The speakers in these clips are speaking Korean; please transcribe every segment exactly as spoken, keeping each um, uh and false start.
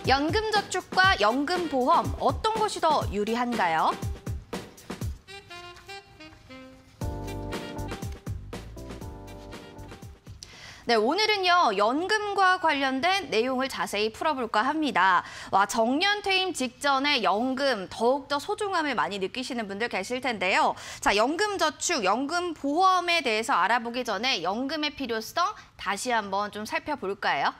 연금저축과 연금보험 어떤 것이 더 유리한가요? 네, 오늘은요, 연금과 관련된 내용을 자세히 풀어볼까 합니다. 와, 정년퇴임 직전에 연금, 더욱더 소중함을 많이 느끼시는 분들 계실 텐데요. 자, 연금저축, 연금보험에 대해서 알아보기 전에 연금의 필요성 다시 한번 좀 살펴볼까요?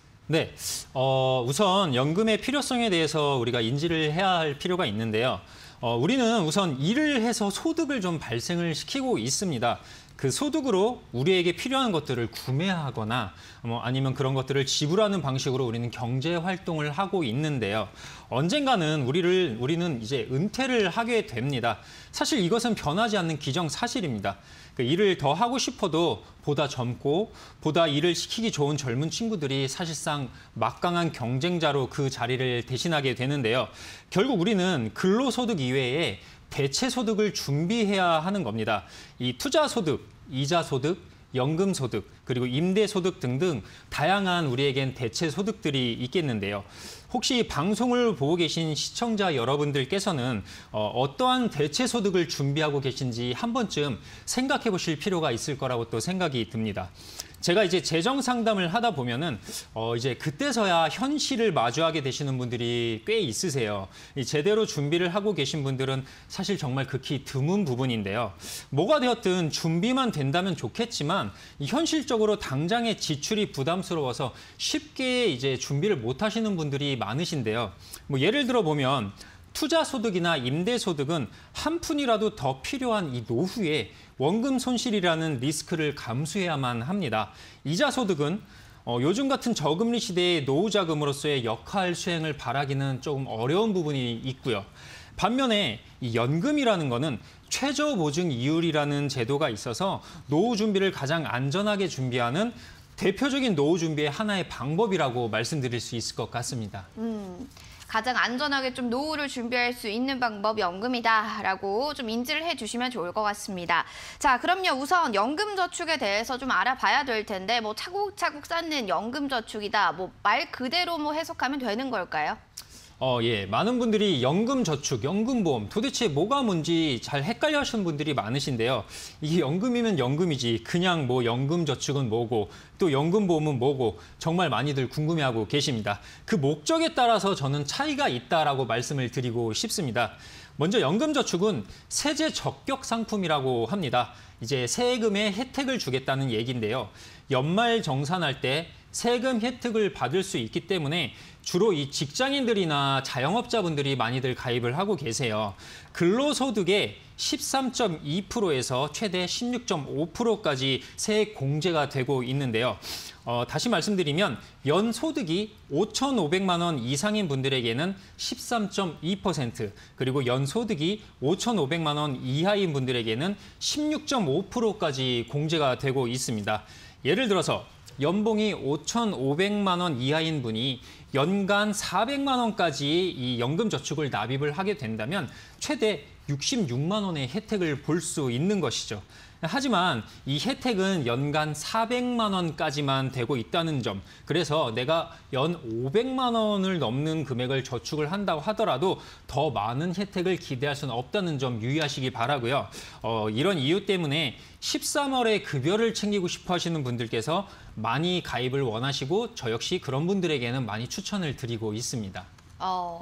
네, 어, 우선 연금의 필요성에 대해서 우리가 인지를 해야 할 필요가 있는데요. 어, 우리는 우선 일을 해서 소득을 좀 발생을 시키고 있습니다. 그 소득으로 우리에게 필요한 것들을 구매하거나 뭐 아니면 그런 것들을 지불하는 방식으로 우리는 경제 활동을 하고 있는데요. 언젠가는 우리를 우리는 이제 은퇴를 하게 됩니다. 사실 이것은 변하지 않는 기정사실입니다. 그 일을 더 하고 싶어도 보다 젊고 보다 일을 시키기 좋은 젊은 친구들이 사실상 막강한 경쟁자로 그 자리를 대신하게 되는데요. 결국 우리는 근로소득 이외에 대체소득을 준비해야 하는 겁니다. 이 투자소득, 이자소득, 연금소득, 그리고 임대소득 등등 다양한 우리에겐 대체소득들이 있겠는데요. 혹시 방송을 보고 계신 시청자 여러분들께서는 어, 어떠한 대체소득을 준비하고 계신지 한 번쯤 생각해 보실 필요가 있을 거라고 또 생각이 듭니다. 제가 이제 재정 상담을 하다 보면은 어 이제 그때서야 현실을 마주하게 되시는 분들이 꽤 있으세요. 이 제대로 준비를 하고 계신 분들은 사실 정말 극히 드문 부분인데요. 뭐가 되었든 준비만 된다면 좋겠지만 이 현실적으로 당장의 지출이 부담스러워서 쉽게 이제 준비를 못 하시는 분들이 많으신데요. 뭐 예를 들어 보면 투자소득이나 임대소득은 한 푼이라도 더 필요한 이 노후에 원금 손실이라는 리스크를 감수해야만 합니다. 이자소득은 어, 요즘 같은 저금리 시대의 노후자금으로서의 역할 수행을 바라기는 조금 어려운 부분이 있고요. 반면에 이 연금이라는 거는 최저보증 이율이라는 제도가 있어서 노후 준비를 가장 안전하게 준비하는 대표적인 노후 준비의 하나의 방법이라고 말씀드릴 수 있을 것 같습니다. 음. 가장 안전하게 좀 노후를 준비할 수 있는 방법이 연금이다라고 좀 인지를 해주시면 좋을 것 같습니다. 자, 그럼요. 우선 연금저축에 대해서 좀 알아봐야 될 텐데 뭐 차곡차곡 쌓는 연금저축이다. 뭐 말 그대로 뭐 해석하면 되는 걸까요? 어, 예. 많은 분들이 연금저축, 연금보험 도대체 뭐가 뭔지 잘 헷갈려 하시는 분들이 많으신데요. 이게 연금이면 연금이지 그냥 뭐 연금저축은 뭐고 또 연금보험은 뭐고 정말 많이들 궁금해하고 계십니다. 그 목적에 따라서 저는 차이가 있다라고 말씀을 드리고 싶습니다. 먼저 연금저축은 세제 적격 상품이라고 합니다. 이제 세금의 혜택을 주겠다는 얘기인데요. 연말 정산할 때 세금 혜택을 받을 수 있기 때문에 주로 이 직장인들이나 자영업자분들이 많이들 가입을 하고 계세요. 근로소득의 십삼 점 이 퍼센트에서 최대 십육 점 오 퍼센트까지 세액 공제가 되고 있는데요. 어, 다시 말씀드리면 연소득이 오천오백만 원 이상인 분들에게는 십삼 점 이 퍼센트, 그리고 연소득이 오천오백만 원 이하인 분들에게는 십육 점 오 퍼센트까지 공제가 되고 있습니다. 예를 들어서 연봉이 오천오백만 원 이하인 분이 연간 사백만 원까지 이 연금저축을 납입을 하게 된다면 최대 육십육만 원의 혜택을 볼 수 있는 것이죠. 하지만 이 혜택은 연간 사백만 원까지만 되고 있다는 점, 그래서 내가 연 오백만 원을 넘는 금액을 저축을 한다고 하더라도 더 많은 혜택을 기대할 수는 없다는 점 유의하시기 바라고요. 어, 이런 이유 때문에 십삼 월에 급여를 챙기고 싶어 하시는 분들께서 많이 가입을 원하시고 저 역시 그런 분들에게는 많이 추천을 드리고 있습니다. 어...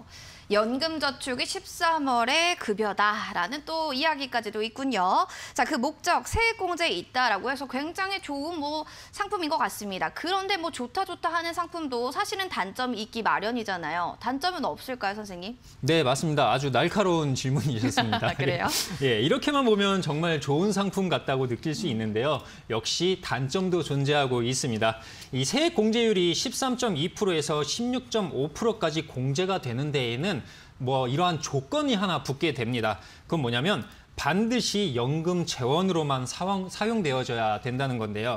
연금저축이 십삼 월의 급여다라는 또 이야기까지도 있군요. 자, 그 목적, 세액공제에 있다라고 해서 굉장히 좋은 뭐 상품인 것 같습니다. 그런데 뭐 좋다 좋다 하는 상품도 사실은 단점이 있기 마련이잖아요. 단점은 없을까요, 선생님? 네, 맞습니다. 아주 날카로운 질문이셨습니다. 그래요? 예, 이렇게만 보면 정말 좋은 상품 같다고 느낄 수 있는데요. 역시 단점도 존재하고 있습니다. 이 세액 공제율이 십삼 점 이 퍼센트에서 십육 점 오 퍼센트까지 공제가 되는 데에는 뭐 이러한 조건이 하나 붙게 됩니다. 그건 뭐냐면 반드시 연금 재원으로만 사용, 사용되어져야 된다는 건데요.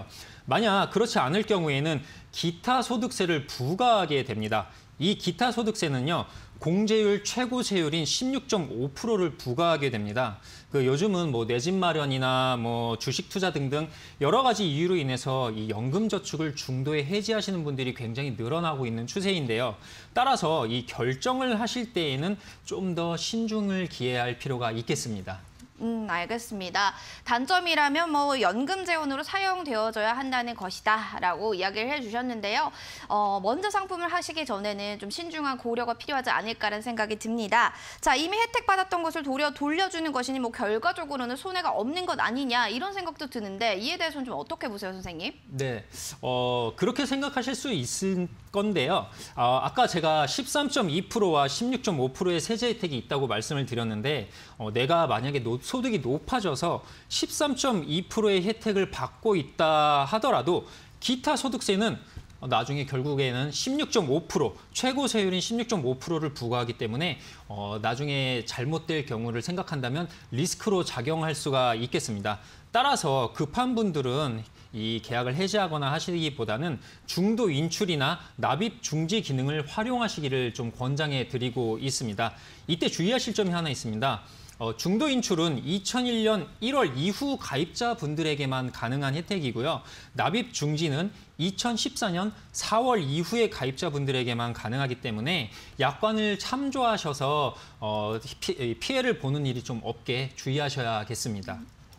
만약 그렇지 않을 경우에는 기타 소득세를 부과하게 됩니다. 이 기타 소득세는요, 공제율 최고 세율인 십육 점 오 퍼센트를 부과하게 됩니다. 그 요즘은 뭐 내 집 마련이나 뭐 주식 투자 등등 여러 가지 이유로 인해서 이 연금 저축을 중도에 해지하시는 분들이 굉장히 늘어나고 있는 추세인데요. 따라서 이 결정을 하실 때에는 좀 더 신중을 기해야 할 필요가 있겠습니다. 음, 알겠습니다. 단점이라면 뭐 연금 재원으로 사용되어져야 한다는 것이다라고 이야기를 해주셨는데요. 어, 먼저 상품을 하시기 전에는 좀 신중한 고려가 필요하지 않을까라는 생각이 듭니다. 자, 이미 혜택 받았던 것을 도려 돌려주는 것이니 뭐 결과적으로는 손해가 없는 것 아니냐 이런 생각도 드는데 이에 대해서는 좀 어떻게 보세요, 선생님? 네, 어, 그렇게 생각하실 수 있을 건데요. 어, 아까 제가 십삼 점 이 퍼센트와 십육 점 오 퍼센트의 세제 혜택이 있다고 말씀을 드렸는데 어, 내가 만약에 노, 소득이 높아져서 십삼 점 이 퍼센트의 혜택을 받고 있다 하더라도 기타 소득세는 나중에 결국에는 십육 점 오 퍼센트, 최고 세율인 십육 점 오 퍼센트를 부과하기 때문에 어, 나중에 잘못될 경우를 생각한다면 리스크로 작용할 수가 있겠습니다. 따라서 급한 분들은 이 계약을 해지하거나 하시기보다는 중도 인출이나 납입 중지 기능을 활용하시기를 좀 권장해 드리고 있습니다. 이때 주의하실 점이 하나 있습니다. 어, 중도 인출은 이천일 년 일월 이후 가입자분들에게만 가능한 혜택이고요. 납입 중지는 이천십사 년 사월 이후의 가입자분들에게만 가능하기 때문에 약관을 참조하셔서 어, 피, 피해를 보는 일이 좀 없게 주의하셔야겠습니다.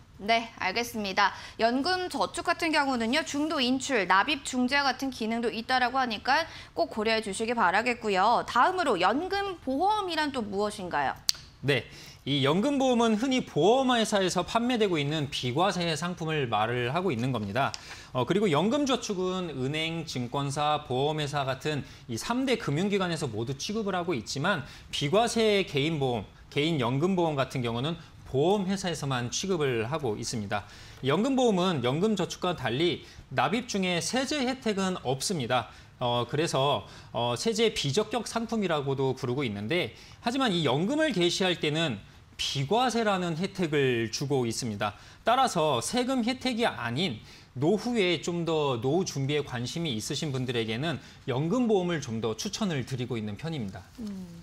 네, 알겠습니다. 연금 저축 같은 경우는요, 중도 인출, 납입 중지와 같은 기능도 있다라고 하니까 꼭 고려해 주시기 바라겠고요. 다음으로 연금 보험이란 또 무엇인가요? 네, 이 연금보험은 흔히 보험회사에서 판매되고 있는 비과세 상품을 말을 하고 있는 겁니다. 어, 그리고 연금저축은 은행, 증권사, 보험회사 같은 이 삼 대 금융기관에서 모두 취급을 하고 있지만 비과세 개인보험, 개인연금보험 같은 경우는 보험회사에서만 취급을 하고 있습니다. 연금보험은 연금저축과 달리 납입 중에 세제 혜택은 없습니다. 어, 그래서 어, 세제 비적격 상품이라고도 부르고 있는데 하지만 이 연금을 개시할 때는 비과세라는 혜택을 주고 있습니다. 따라서 세금 혜택이 아닌 노후에 좀 더 노후 준비에 관심이 있으신 분들에게는 연금보험을 좀 더 추천을 드리고 있는 편입니다. 음.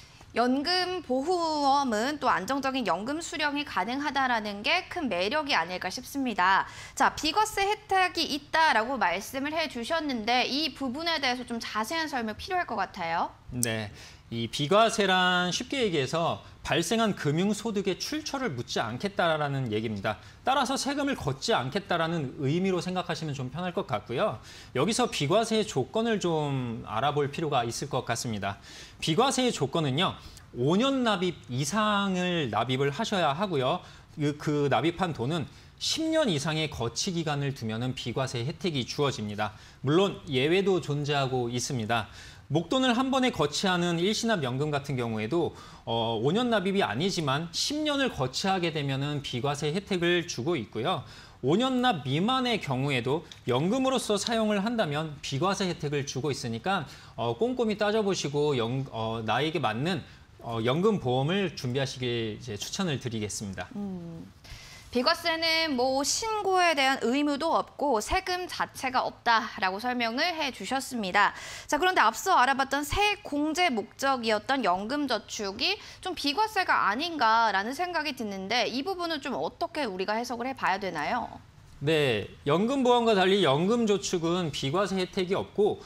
연금 보험은 또 안정적인 연금 수령이 가능하다라는 게 큰 매력이 아닐까 싶습니다. 자, 비과세 혜택이 있다라고 말씀을 해주셨는데 이 부분에 대해서 좀 자세한 설명 필요할 것 같아요. 네, 이 비과세란 쉽게 얘기해서 발생한 금융소득의 출처를 묻지 않겠다라는 얘기입니다. 따라서 세금을 걷지 않겠다라는 의미로 생각하시면 좀 편할 것 같고요. 여기서 비과세의 조건을 좀 알아볼 필요가 있을 것 같습니다. 비과세의 조건은요, 오 년 납입 이상을 납입을 하셔야 하고요. 그, 그 납입한 돈은 십 년 이상의 거치 기간을 두면은 비과세 혜택이 주어집니다. 물론 예외도 존재하고 있습니다. 목돈을 한 번에 거치하는 일시납연금 같은 경우에도 어, 오 년 납입이 아니지만 십 년을 거치하게 되면은 비과세 혜택을 주고 있고요. 오 년 납 미만의 경우에도 연금으로서 사용을 한다면 비과세 혜택을 주고 있으니까 어, 꼼꼼히 따져보시고 연, 어, 나에게 맞는 어, 연금 보험을 준비하시길 이제 추천을 드리겠습니다. 음. 비과세는 뭐 신고에 대한 의무도 없고 세금 자체가 없다라고 설명을 해주셨습니다. 자, 그런데 앞서 알아봤던 세 공제 목적이었던 연금저축이 좀 비과세가 아닌가라는 생각이 드는데 이 부분은 좀 어떻게 우리가 해석을 해봐야 되나요? 네, 연금보험과 달리 연금저축은 비과세 혜택이 없고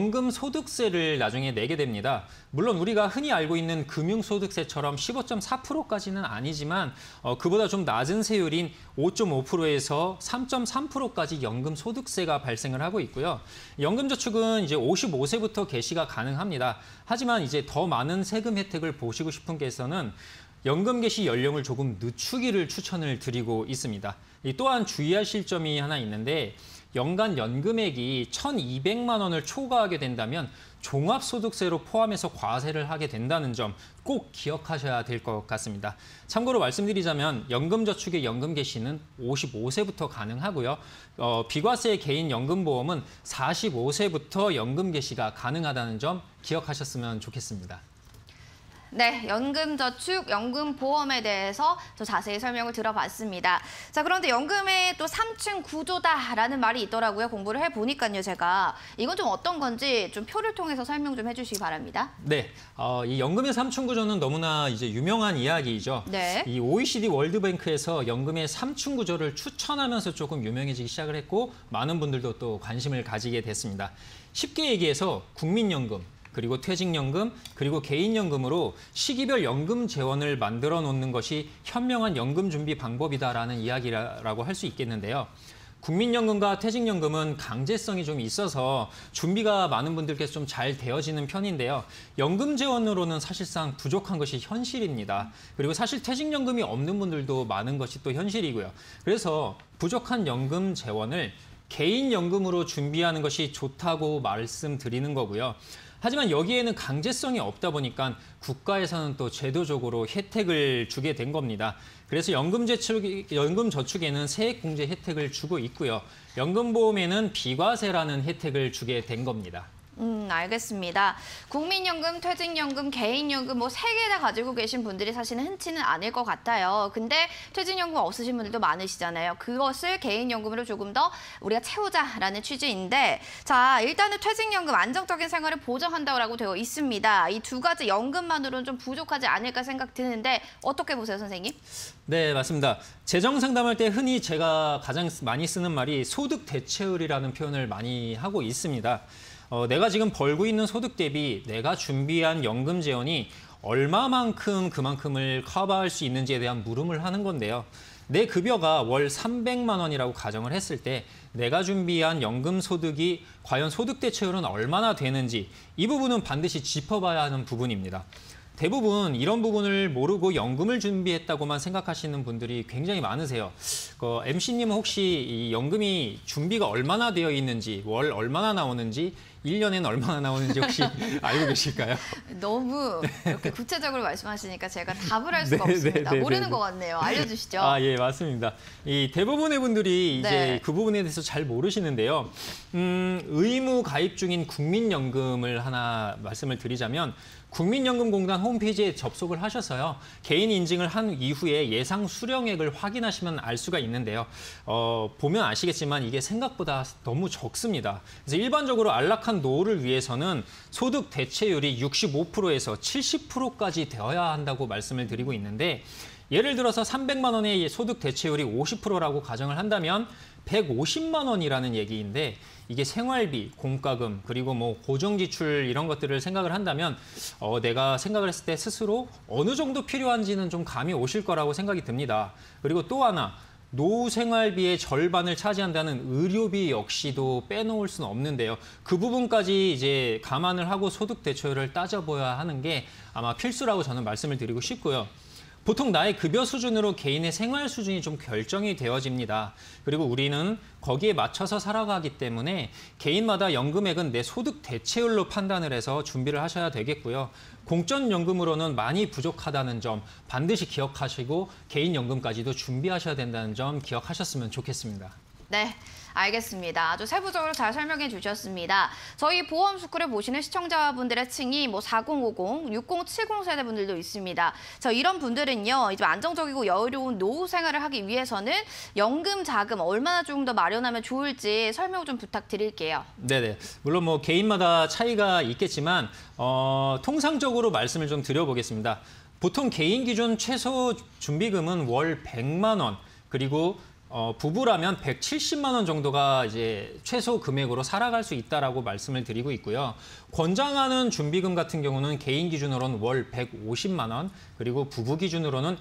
연금소득세를 나중에 내게 됩니다. 물론 우리가 흔히 알고 있는 금융소득세처럼 십오 점 사 퍼센트까지는 아니지만 어, 그보다 좀 낮은 세율인 오 점 오 퍼센트에서 삼 점 삼 퍼센트까지 연금소득세가 발생을 하고 있고요. 연금저축은 이제 오십오 세부터 개시가 가능합니다. 하지만 이제 더 많은 세금 혜택을 보시고 싶은 분께서는 연금 개시 연령을 조금 늦추기를 추천을 드리고 있습니다. 또한 주의하실 점이 하나 있는데 연간 연금액이 천이백만 원을 초과하게 된다면 종합소득세로 포함해서 과세를 하게 된다는 점 꼭 기억하셔야 될 것 같습니다. 참고로 말씀드리자면 연금저축의 연금 개시는 오십오 세부터 가능하고요. 어, 비과세 개인 연금보험은 사십오 세부터 연금 개시가 가능하다는 점 기억하셨으면 좋겠습니다. 네, 연금저축, 연금보험에 대해서 저 자세히 설명을 들어봤습니다. 자, 그런데 연금의 또 삼층 구조다라는 말이 있더라고요. 공부를 해보니까요, 제가. 이건 좀 어떤 건지 좀 표를 통해서 설명 좀 해주시기 바랍니다. 네, 어, 이 연금의 삼층 구조는 너무나 이제 유명한 이야기이죠. 네. 이 오이시디 월드뱅크에서 연금의 삼층 구조를 추천하면서 조금 유명해지기 시작을 했고 많은 분들도 또 관심을 가지게 됐습니다. 쉽게 얘기해서 국민연금, 그리고 퇴직연금, 그리고 개인연금으로 시기별 연금 재원을 만들어 놓는 것이 현명한 연금 준비 방법이다라는 이야기라고 할 수 있겠는데요. 국민연금과 퇴직연금은 강제성이 좀 있어서 준비가 많은 분들께서 좀 잘 되어지는 편인데요. 연금 재원으로는 사실상 부족한 것이 현실입니다. 그리고 사실 퇴직연금이 없는 분들도 많은 것이 또 현실이고요. 그래서 부족한 연금 재원을 개인연금으로 준비하는 것이 좋다고 말씀드리는 거고요. 하지만 여기에는 강제성이 없다 보니까 국가에서는 또 제도적으로 혜택을 주게 된 겁니다. 그래서 연금저축, 연금저축에는 세액공제 혜택을 주고 있고요. 연금보험에는 비과세라는 혜택을 주게 된 겁니다. 음, 알겠습니다. 국민연금, 퇴직연금, 개인연금 뭐 세 개 다 가지고 계신 분들이 사실은 흔치는 않을 것 같아요. 근데 퇴직연금 없으신 분들도 많으시잖아요. 그것을 개인연금으로 조금 더 우리가 채우자라는 취지인데 자, 일단은 퇴직연금 안정적인 생활을 보장한다고 되어 있습니다. 이 두 가지 연금만으로는 좀 부족하지 않을까 생각 드는데 어떻게 보세요, 선생님? 네, 맞습니다. 재정 상담할 때 흔히 제가 가장 많이 쓰는 말이 소득 대체율이라는 표현을 많이 하고 있습니다. 어, 내가 지금 벌고 있는 소득 대비 내가 준비한 연금 재원이 얼마만큼 그만큼을 커버할 수 있는지에 대한 물음을 하는 건데요. 내 급여가 월 삼백만 원이라고 가정을 했을 때 내가 준비한 연금 소득이 과연 소득 대체율은 얼마나 되는지 이 부분은 반드시 짚어봐야 하는 부분입니다. 대부분 이런 부분을 모르고 연금을 준비했다고만 생각하시는 분들이 굉장히 많으세요. 그 엠씨님은 혹시 이 연금이 준비가 얼마나 되어 있는지, 월 얼마나 나오는지, 일 년에는 얼마나 나오는지 혹시 알고 계실까요? 너무 이렇게 구체적으로 말씀하시니까 제가 답을 할 수가 네, 없습니다. 네, 네, 모르는 네. 것 같네요. 알려주시죠. 아, 예, 맞습니다. 이 대부분의 분들이 이제 네. 그 부분에 대해서 잘 모르시는데요. 음, 의무 가입 중인 국민연금을 하나 말씀을 드리자면 국민연금공단 홈페이지에 접속을 하셔서요. 개인 인증을 한 이후에 예상 수령액을 확인하시면 알 수가 있는데요. 어, 보면 아시겠지만 이게 생각보다 너무 적습니다. 그래서 일반적으로 안락한 노후를 위해서는 소득 대체율이 육십오 퍼센트에서 칠십 퍼센트까지 되어야 한다고 말씀을 드리고 있는데 예를 들어서 삼백만 원의 소득 대체율이 오십 퍼센트라고 가정을 한다면 백오십만 원이라는 얘기인데 이게 생활비, 공과금, 그리고 뭐 고정지출 이런 것들을 생각을 한다면 어, 내가 생각을 했을 때 스스로 어느 정도 필요한지는 좀 감이 오실 거라고 생각이 듭니다. 그리고 또 하나, 노후 생활비의 절반을 차지한다는 의료비 역시도 빼놓을 수는 없는데요. 그 부분까지 이제 감안을 하고 소득 대체율을 따져봐야 하는 게 아마 필수라고 저는 말씀을 드리고 싶고요. 보통 나의 급여 수준으로 개인의 생활 수준이 좀 결정이 되어집니다. 그리고 우리는 거기에 맞춰서 살아가기 때문에 개인마다 연금액은 내 소득 대체율로 판단을 해서 준비를 하셔야 되겠고요. 공적연금으로는 많이 부족하다는 점 반드시 기억하시고 개인연금까지도 준비하셔야 된다는 점 기억하셨으면 좋겠습니다. 네. 알겠습니다. 아주 세부적으로 잘 설명해 주셨습니다. 저희 보험 스쿨을 보시는 시청자분들의 층이 뭐 사공오공, 육공칠공 세대분들도 있습니다. 저 이런 분들은요, 이제 안정적이고 여유로운 노후 생활을 하기 위해서는 연금 자금 얼마나 조금 더 마련하면 좋을지 설명 좀 부탁드릴게요. 네네. 물론 뭐 개인마다 차이가 있겠지만 어, 통상적으로 말씀을 좀 드려보겠습니다. 보통 개인 기준 최소 준비금은 월 백만 원 그리고 어, 부부라면 백칠십만 원 정도가 이제 최소 금액으로 살아갈 수 있다라고 말씀을 드리고 있고요. 권장하는 준비금 같은 경우는 개인 기준으로는 월 백오십만 원, 그리고 부부 기준으로는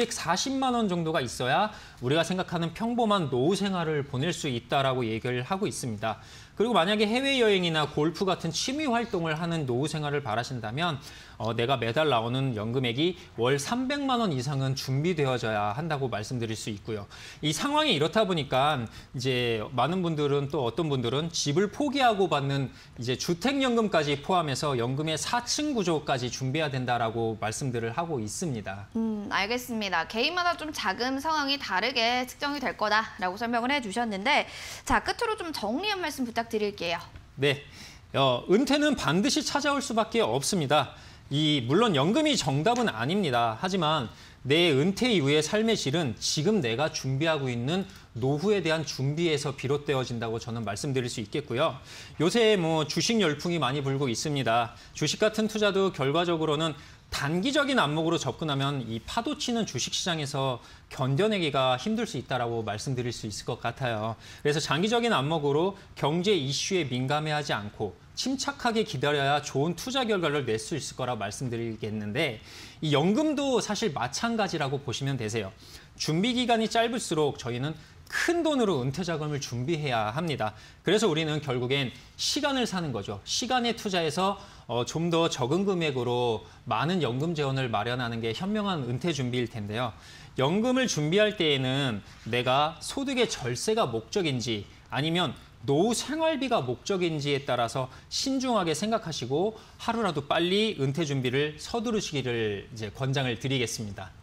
이백사십만 원 정도가 있어야 우리가 생각하는 평범한 노후 생활을 보낼 수 있다라고 얘기를 하고 있습니다. 그리고 만약에 해외여행이나 골프 같은 취미 활동을 하는 노후 생활을 바라신다면 어, 내가 매달 나오는 연금액이 월 삼백만 원 이상은 준비되어져야 한다고 말씀드릴 수 있고요. 이 상황이 이렇다 보니까 이제 많은 분들은 또 어떤 분들은 집을 포기하고 받는 이제 주택연금까지 포함해서 연금의 사층 구조까지 준비해야 된다라고 말씀들을 하고 있습니다. 음, 알겠습니다. 개인마다 좀 자금 상황이 다르게 측정이 될 거다라고 설명을 해주셨는데 자, 끝으로 좀 정리한 말씀 부탁드릴게요. 네, 어, 은퇴는 반드시 찾아올 수밖에 없습니다. 이 물론 연금이 정답은 아닙니다. 하지만 내 은퇴 이후의 삶의 질은 지금 내가 준비하고 있는 노후에 대한 준비에서 비롯되어진다고 저는 말씀드릴 수 있겠고요. 요새 뭐 주식 열풍이 많이 불고 있습니다. 주식 같은 투자도 결과적으로는 단기적인 안목으로 접근하면 이 파도 치는 주식시장에서 견뎌내기가 힘들 수 있다고 말씀드릴 수 있을 것 같아요. 그래서 장기적인 안목으로 경제 이슈에 민감해하지 않고 침착하게 기다려야 좋은 투자 결과를 낼 수 있을 거라고 말씀드리겠는데 이 연금도 사실 마찬가지라고 보시면 되세요. 준비 기간이 짧을수록 저희는 큰 돈으로 은퇴 자금을 준비해야 합니다. 그래서 우리는 결국엔 시간을 사는 거죠. 시간에 투자해서 어, 좀 더 적은 금액으로 많은 연금 재원을 마련하는 게 현명한 은퇴 준비일 텐데요. 연금을 준비할 때에는 내가 소득의 절세가 목적인지 아니면 노후 생활비가 목적인지에 따라서 신중하게 생각하시고 하루라도 빨리 은퇴 준비를 서두르시기를 이제 권장을 드리겠습니다.